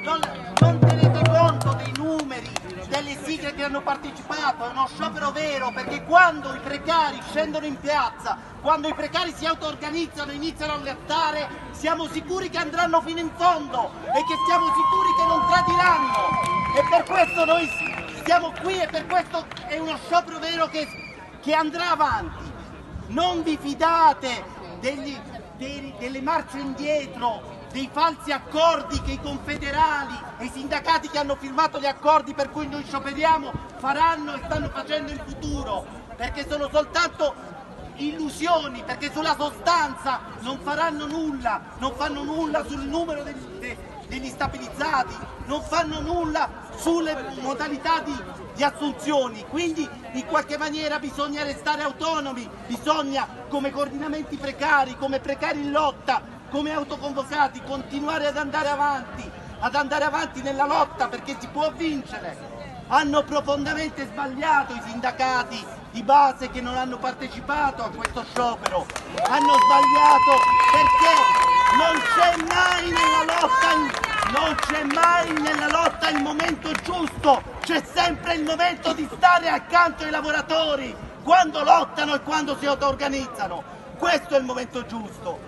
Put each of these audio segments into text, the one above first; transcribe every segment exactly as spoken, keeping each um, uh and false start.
non, non tenete conto dei numeri, delle sigle che hanno partecipato. È uno sciopero vero, perché quando i precari scendono in piazza, quando i precari si auto-organizzano e iniziano a lottare, siamo sicuri che andranno fino in fondo e che siamo sicuri che non tradiranno. E per questo noi siamo qui, e per questo è uno sciopero vero che, che andrà avanti. Non vi fidate degli, dei, delle marce indietro, dei falsi accordi che i confederali e i sindacati che hanno firmato gli accordi per cui noi scioperiamo faranno e stanno facendo in futuro, perché sono soltanto illusioni, perché sulla sostanza non faranno nulla, non fanno nulla sul numero degli, degli stabilizzati, non fanno nulla sulle modalità di, di assunzioni. Quindi in qualche maniera bisogna restare autonomi, bisogna come coordinamenti precari, come precari in lotta, come autoconvocati, continuare ad andare avanti, ad andare avanti nella lotta, perché si può vincere. Hanno profondamente sbagliato i sindacati di base che non hanno partecipato a questo sciopero, hanno sbagliato perché non c'è mai nella lotta il, non c'è mai nella lotta il momento giusto, c'è sempre il momento di stare accanto ai lavoratori quando lottano e quando si auto-organizzano. Questo è il momento giusto.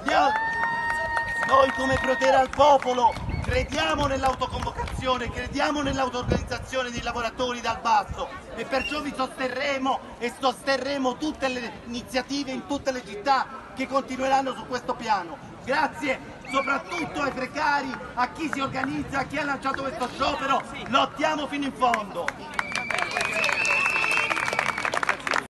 Noi come Protera al Popolo crediamo nell'autoconvocazione, crediamo nell'auto-organizzazione dei lavoratori dal basso, e perciò vi sosterremo e sosterremo tutte le iniziative in tutte le città che continueranno su questo piano. Grazie soprattutto ai precari, a chi si organizza, a chi ha lanciato questo sciopero. Lottiamo fino in fondo.